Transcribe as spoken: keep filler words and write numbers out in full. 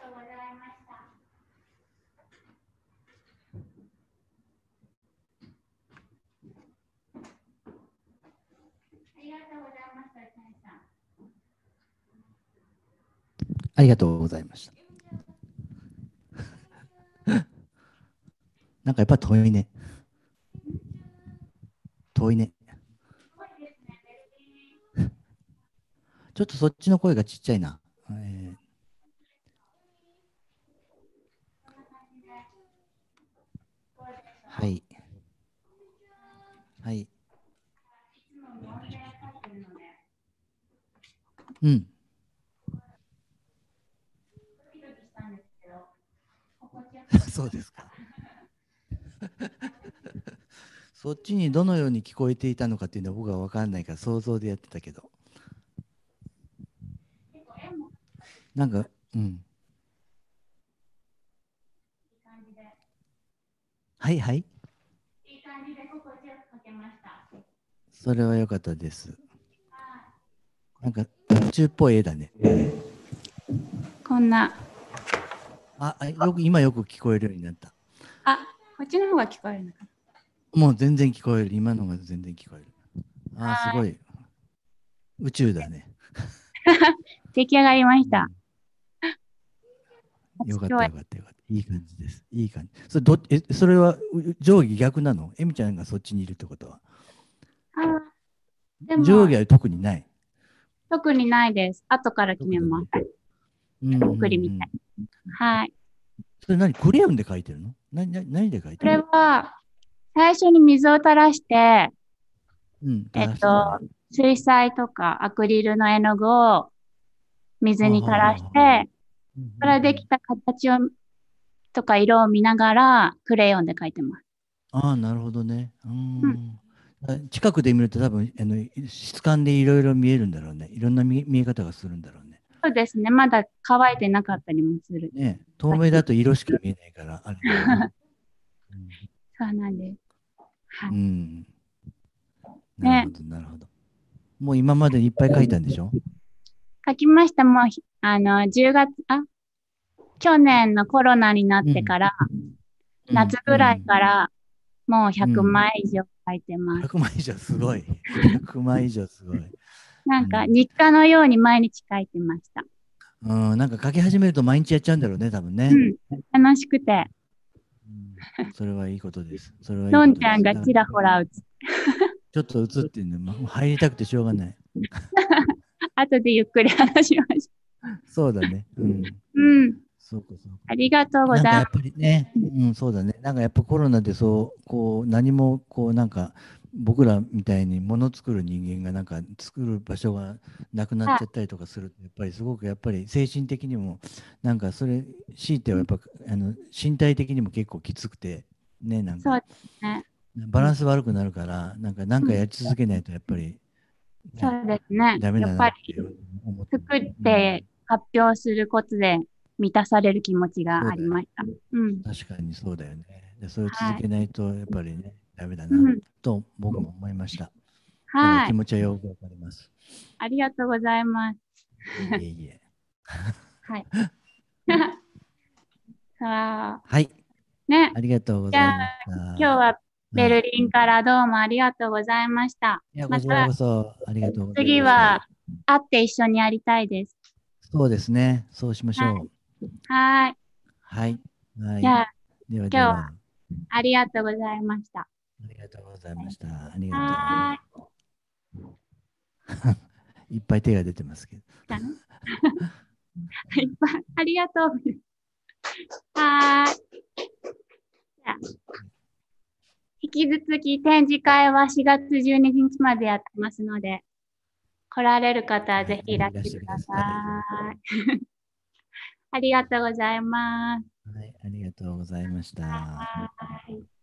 ありがとうございました。なんかやっぱ遠いね。遠いね。ちょっとそっちの声がちっちゃいな。えーはい。はい。うん。そうですか。そっちにどのように聞こえていたのかっていうのは僕は分かんないから想像でやってたけど。なんか、うん。はいはい。それは良かったです。なんか宇宙っぽい絵だね。 こんな。 あ、あよく今よく聞こえるようになった。 あ、こっちの方が聞こえるのかな。 もう全然聞こえる。今のが全然聞こえる。あ、すはい。 ごい。宇宙だね。 出来上がりました。 うん、よかっ初共演。 たよかったよかった。いい感じです。いい感じ。それどえそれはう上下逆なの？エミちゃんがそっちにいるってことは。 あ、でも、 上下は特にない。 特にないです。後から決めます。 特にない。うんうんうゆっくり見たい。 ん。 はい。 それ何クレヨンで描いてるの？何何何で描いこれてるの？ は、最初に水を垂らして、 うん、垂えっと、 らしてたね。 水彩とかアクリルの絵の具を水はあ、 にはあはあは垂らしあ、 て、 うんうんそれでうん、 きた形をとか色を見ながらクレヨンで描いてます。 ああ、なるほどね。うーうん。 ん。あ、近くで見ると多分あの質感でいろいろ見えるんだろうね。いろんな見、見え方がするんだろうね。 そうですね。まだ乾いてなかったりもする。 ね、透明だと色しか見えないからあれだよね。うん。 そうなんです。はうい。 ん、なるね、 ほど、なるほど。もう今までいっぱい書いたんでしょ？ 書きました。もうひ、あの、じゅうがつ、あ、去年のコロナになっうん、 てから、 うん、う夏ぐらいん、 からもう100 うん。 枚以上書いてます。 ひゃくまい以上すごい。ひゃくまい以上すごい。 なんかうん。 日課のように毎日書いてました。 うん、なんか書き始めると毎日やっちゃうんだろうね、多分ね。 うん。楽しくて、 うん、それはいいことです。それはいいのんことです。だからちゃんがちらほら打つ。 ちょっと映ってんの、ま、入りたくてしょうがない。 後でゆっくり話しましそうだね。うん。 ょう。うん。 そうか、そうか。 ありがとうございます。 なんかやっぱりね、うん、そうだね。なんかやっぱコロナでそう、こう、何も、こう、なんか、僕らみたいにもの作る人間がなんか作る場所がなくなっはい。 ちゃったりとかすると、やっぱりすごくやっぱり精神的にも、なんかそれ、強いてはやっぱ、あの、身体的にも結構きつくて、ね、なんか、 そうですね。 バランス悪くなるから、なんか、なんうん。 かやり続けないとやっぱり、ね、 そうですね。 ダメだなっやっぱりて思ってる。 作っうん。 て発表することで満たされる気持ちがあそうだよね。 りました。うん。 確かにそうだよね。で、それを続はい。 けないと、やっぱりね、ダメだな、 うん。 と僕も思いました。だからはい。 気持ちはよくわかります。 ありがとうございます。 いえいえいえ。 はい。さあ、 はい。 ね。 ありがとうごじゃあ、 ざいました。 今日はベルはい。 リンからどうもありがとうございました。 いや、こちらまたこそありがとうございました。 次は会って一緒にやりたいです。 そうですね。そうしましはい。 ょう。 はい。 はい。はい。 じゃあ、 では今日はでは、 ありがとうございました。 ありがとうございました。ありがとはーい。 う。いっぱい手が出てますけど。 かないっぱいありがとう。はーい。じゃあ引き続き展示会はしがつじゅうににちまでやってますので、来られる方ははい。 ぜひいらしいらしてくてくださださい。 い。ありがとうございます。 はい。ありがとうございました。 はい。